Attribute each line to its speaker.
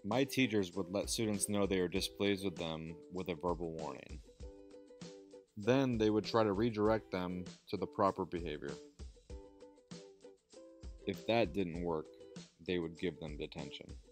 Speaker 1: My teachers would let students know they were displeased with them with a verbal warning. Then they would try to redirect them to the proper behavior. If that didn't work, they would give them detention.